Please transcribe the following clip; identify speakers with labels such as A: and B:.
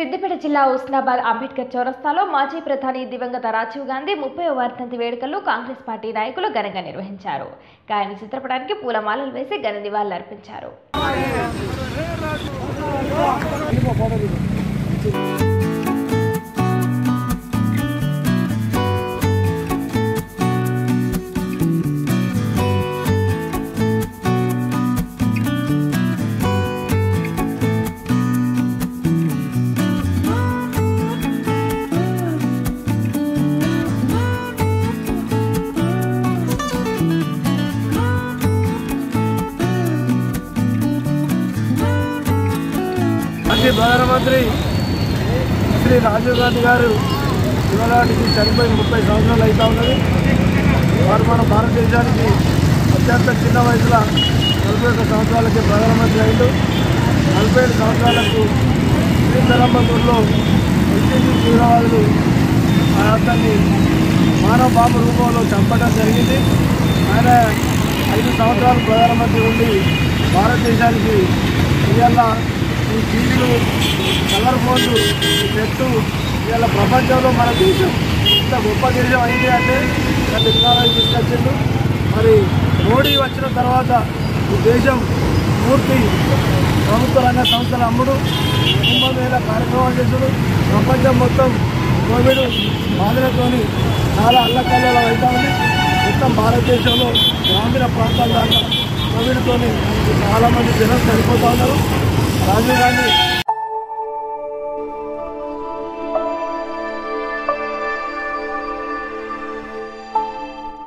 A: సిద్దిపేట జిల్లా ఉస్నాబాద్ అంబేద్కర్ చౌరస్తాలో మాజీ ప్రధాని దివంగత రాజీవ్ గాంధీ 30వ వర్ధంతి వేడుకలు కాంగ్రెస్ పార్టీ నాయకులు ఘనంగా నిర్వహించారు. ఆయన చిత్రపటానికి పూలమాలలు వేసి ఘన నివాళులర్పించారు.
B: ప్రధానమంత్రి శ్రీ రాజీవ్ గాంధీ గారు ఇవాళకి చనిపోయి 30 సంవత్సరాలు అవుతా ఉన్నది. వారు మన భారతదేశానికి అత్యంత చిన్న వయసులో 41 సంవత్సరాలకి ప్రధానమంత్రి అయిండు. 47 సంవత్సరాలకు శ్రీపెరంబదూరులో ఎస్టీసీ తీవ్రవాదులు అతన్ని మానవ బాంబు రూపంలో చంపడం జరిగింది. ఆయన 5 సంవత్సరాలు ప్రధానమంత్రి ఉండి భారతదేశానికి ఇవాళ ఈ టీవీలు కలర్ ఫోన్లు పెట్టు ఇవాళ ప్రపంచంలో మన దేశం ఇంత గొప్ప దేశం అయింది అంటే టెక్నాలజీ తీసుకొచ్చిండు. మరి మోడీ వచ్చిన తర్వాత ఈ దేశం పూర్తి ప్రభుత్వ రంగ సంస్థల అమ్ముడు కుంభమేళ కార్యక్రమాలు చేసుడు ప్రపంచం మొత్తం కోవిడ్ బాధలతో చాలా అల్లకల్లోలం అవుతా ఉంది. మొత్తం భారతదేశంలో గ్రామీణ ప్రాంతాల దాకా కోవిడ్తో చాలామంది జనం చనిపోతూ ఉన్నారు. రాజీవ్ గాంధీ